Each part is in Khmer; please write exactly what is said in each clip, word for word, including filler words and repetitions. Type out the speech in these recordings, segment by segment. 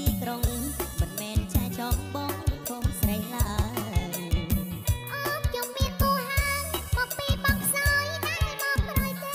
ក្រុងមិនមែនចែចង់បងកូនស្រីឡើយអូនខ្ញុំមានគូហាងមកពីបងខ្សោយដែលមកក្រោយទេ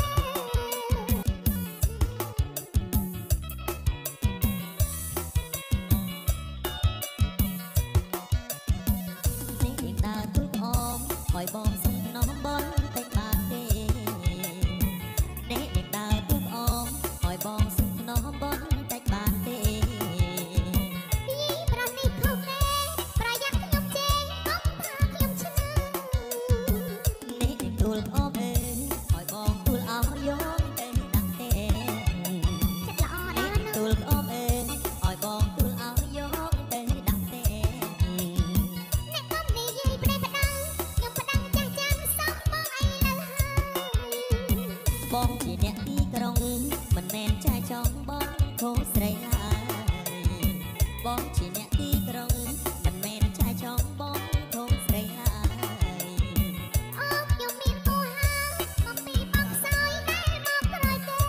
នេះដើរទូកអមឲ្យបងសុំនំបនតែបានទេនេះដើរទូកអមឲ្យបងសុំនំបនតែបានទេពីប្រនេះខុសទេប្រយ័ត្នខ្ញុំចេញអត់ថាខ្ញុំឆ្នើនេះទូលអមអើឲ្យបងទូលអស់យកទៅដាក់ទេចិត្តល្អណាស់ទូលអមអើឲ្យបងទូលអស់យកទៅដាក់ទេអ្នកកុំនិយាយប្រេះផ្ដៅខ្ញុំផ្ដឹងចាស់ចាំសោះបងអីនៅហើយបងជាអ្នកទីក្រុងមិនមែនចែចង់បងកូនស្រីឡើយបងជាអ្នកទីក្រុងមិនមែនចែចង់បងកូនស្រីឡើយអូខ្ញុំមានគូហាមកពីបងខ្សោយដែលមកក្រោយទេ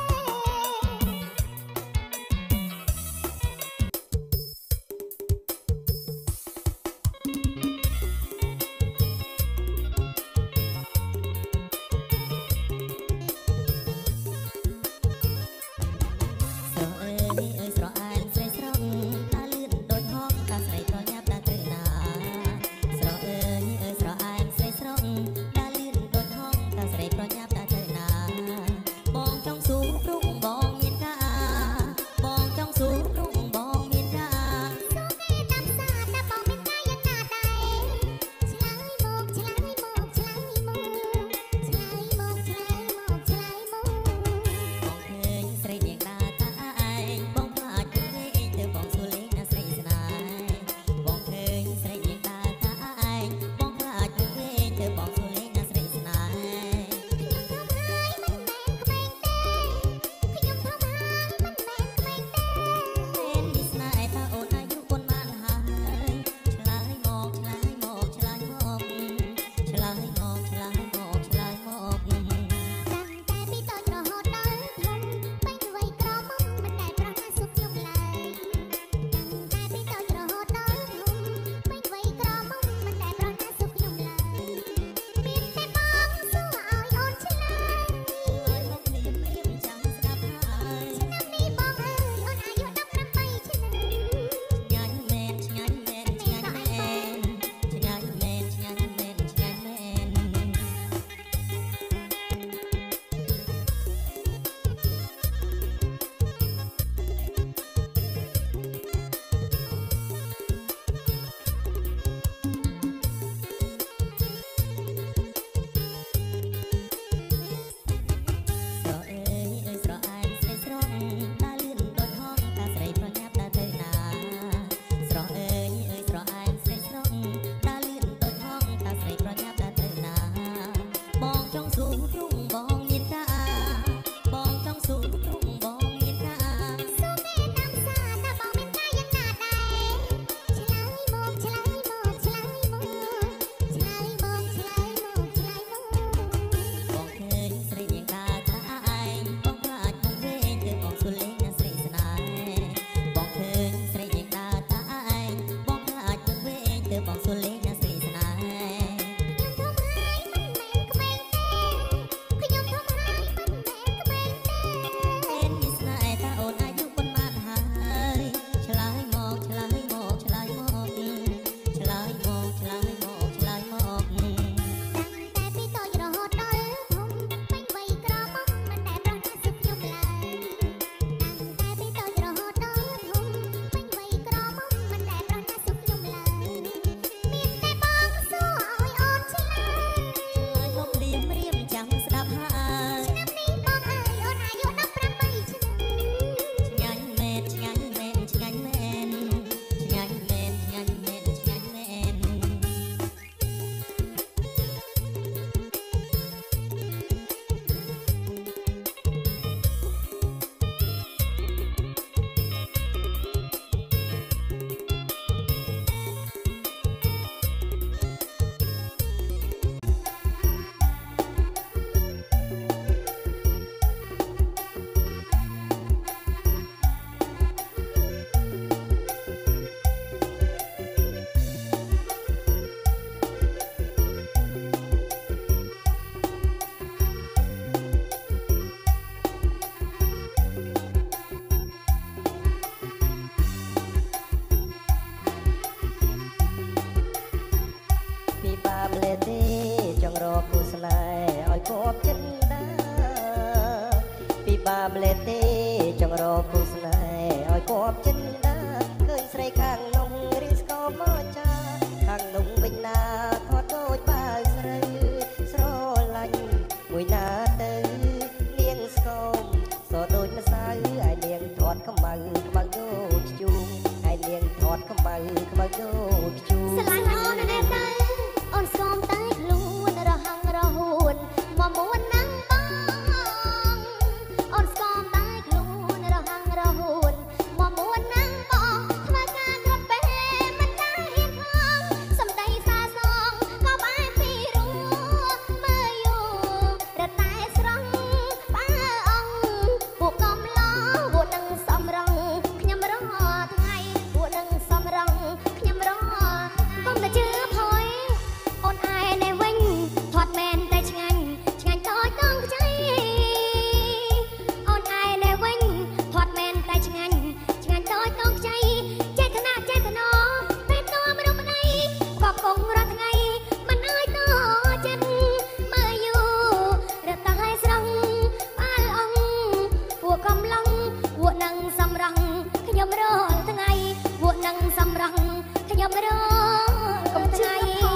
ស្រអើយអើយស្រអានស្រីស្រងតាលឿនដូចហោះកាបចិនដាឃើញស្រីខាងនំរៀងស្គមមកចាខាងនំវិញណាថតដូចបាវស្រីស្រឡាញ់មួយណាទៅនាងស្គមសដូចម្សៅហើយនាងថតខ្មៅខ្មៅដូចជូងហើយនាងថតខ្មៅខ្មៅដូចជូងស្រឡាញ់អូនណែទៅអូនស្គមតែខ្លួនរហ័ងរហួនមកមួនណាំបងអូនស្គមតែខ្លួនរហ័ងរហួនមកមួនណាំបងធ្វើការក្រពេមិនដាហ៊ានផងសំដីសាសងក៏បែបពីរួមើលយូរតែស្រង់បើអង្គពួកកំឡោពួកនឹងសំរងខ្ញុំរងថ្ងៃពួកនឹងសំរងខ្ញុំរងកុំតែជឿផុយអូនឯនេះវិញធាត់មែនតែឆ្ងាញ់ឆ្ងាញ់ដូចដងខ្ចីអូនឯនេះវិញធាត់មែនតែឆ្ងាញ់ឆ្ងាញ់ដូចដងខ្ចីចេតនាចេតនាពេលតមនុស្សម្ដីក៏គង់រាល់ថ្ងៃមិនអើយតចិត្តមើលយូរតែឲ្យស្រង់បាល់អង្គពួកកំឡុងពួកនឹងសំរងខ្ញុំរាល់ថ្ងៃពួកនឹងសំរងខ្ញុំរាល់ថ្ងៃ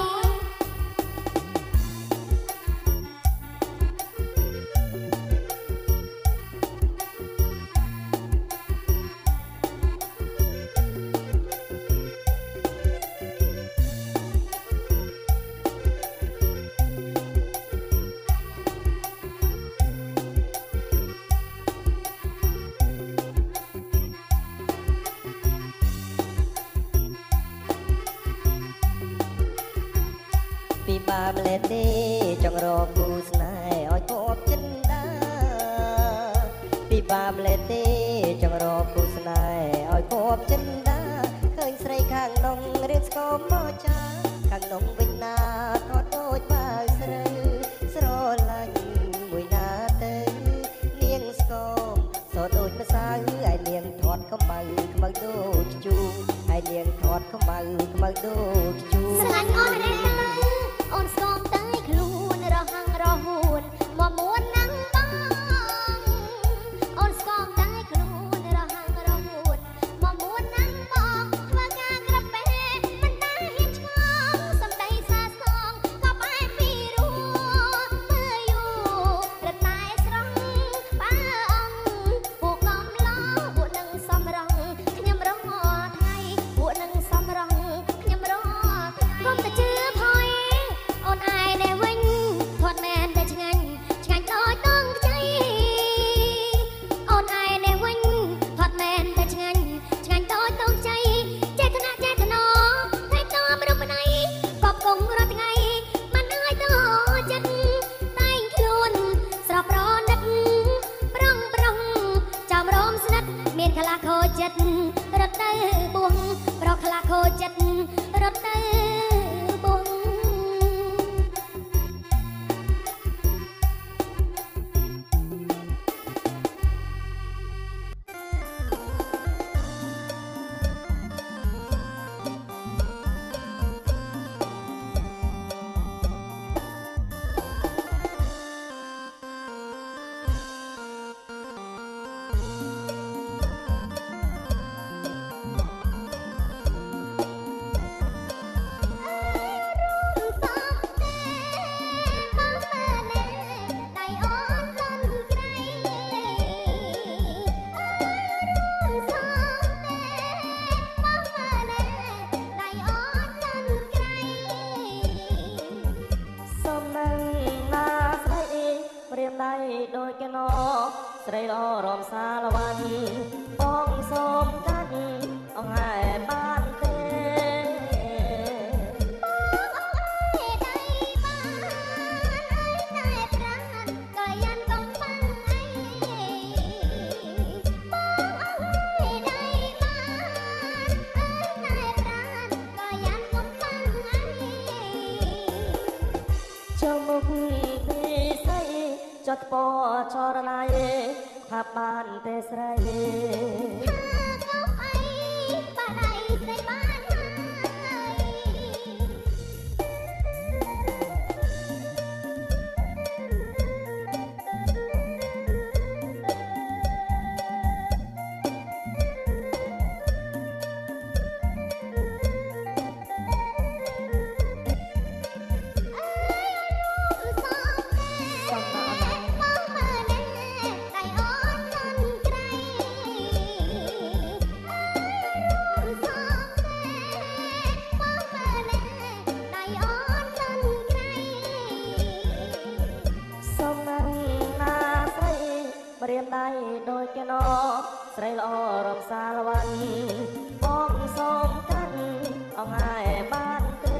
ពីបាម្លេះទេចង់រកគូស្នេហ៍ឲ្យគប់ចិនដាពីបាម្លេះទេចង់រកគូស្នេហ៍ឲ្យគប់ចិនដាឃើញស្រីខាងនំរៀនស្គមមកចាខាងនំវិញណាថតដូចបាវស្រីស្រឡាញ់មួយណាទៅនាងស្គមសដូចម្សៅហើយនាងថតខ្មៅខ្មៅដូចជូងហើយនាងថតខ្មៅខ្មៅដូចជូងស្រឡាញ់អូនណែទៅអូនស្គមតែខ្លួនរហ័ងរហួនមកមួនណាំបងអូនស្គមតែខ្លួនរហ័ងរហួនមកមួនណាំបងធ្វើការក្រពេមិនដាហ៊ានឆ្ងល់សំដីសាសងក៏បែបពីរួមើលយូរតែស្រង់បើអង្គពួកកំឡោពួកនឹងសំរងខ្ញុំរងថ្ងៃពួកនឹងសំរងខ្ញុំរងកុំតែជឿផុយអូនឯនេះវិញធាត់មែនតែឆ្ងាញ់ឆ្ងាញ់ដូចដងខ្ចីអូនឯនេះវិញធាត់មែនតែឆ្ងាញ់ឆ្ងាញ់ដូចដងខ្ចីចេតនាចេតនាតែតមនុស្សម្ដីក៏គង់រាល់ថ្ងៃមិនអើយតចិត្តតែងខ្លួនស្រស់ប្រណិតប្រងប្រងចាំរំស្និទ្ធមានខ្លះខូចចិត្តរត់ទៅបួងប្រខ្លះខូចចិត្តរត់ទៅបួងដូចកណោស្រីល្អរំសាលវ៉ាន់បងសូមកាត់អង្ហែបានទេបងអង្ហែដៃបានអើយតែប្រាណក៏យ៉ាងកំបាំងអីបងអង្ហែដៃបានអើយតែប្រាណក៏យ៉ាងកំបាំងអីចូលមកចត់ពចរណៃថាបានទេស្រីថាកុំអីបានអីស្រីបានហើយត្រីល្អរំសាលវ៉ាន់បងសូមកាន់អងអាយបានទេ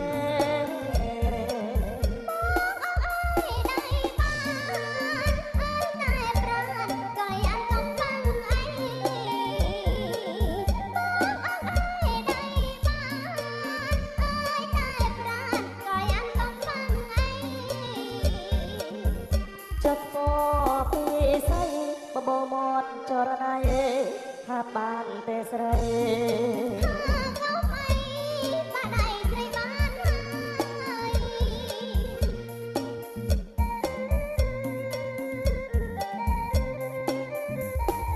ចិត្តពោពីស្អីបបោមាត់ចរណៃថាបានទេស្រី